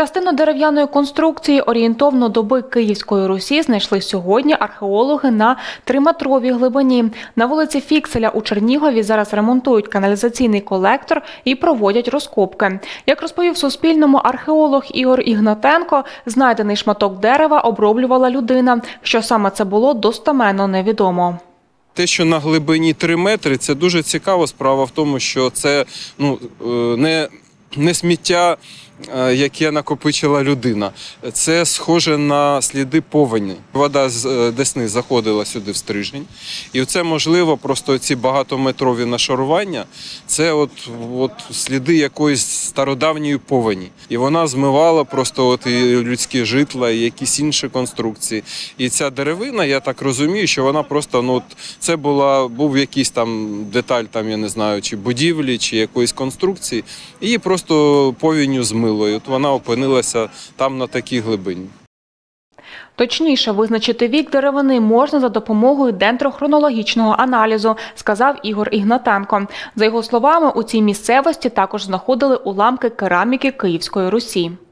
Частину дерев'яної конструкції орієнтовно доби Київської Русі знайшли сьогодні археологи на 3-метровій глибині. На вулиці Фікселя у Чернігові зараз ремонтують каналізаційний колектор і проводять розкопки. Як розповів Суспільному археолог Ігор Ігнатенко, знайдений шматок дерева оброблювала людина. Що саме це було, достеменно невідомо. Те, що на глибині 3 метри, це дуже цікаво. Справа в тому, що це не сміття, яке накопичила людина. Це схоже на сліди повені. Вода з Десни заходила сюди в Стрижень. І це, можливо, просто ці багатометрові нашарування, це от сліди якоїсь стародавньої повені. І вона змивала просто і людські житла, і якісь інші конструкції. І ця деревина, я так розумію, що вона просто, це був якийсь там деталь, я не знаю, чи будівлі, чи якоїсь конструкції. І її просто повінню змило. І от вона опинилася там на такій глибині. Точніше визначити вік деревини можна за допомогою дендрохронологічного аналізу, сказав Ігор Ігнатенко. За його словами, у цій місцевості також знаходили уламки кераміки Київської Русі.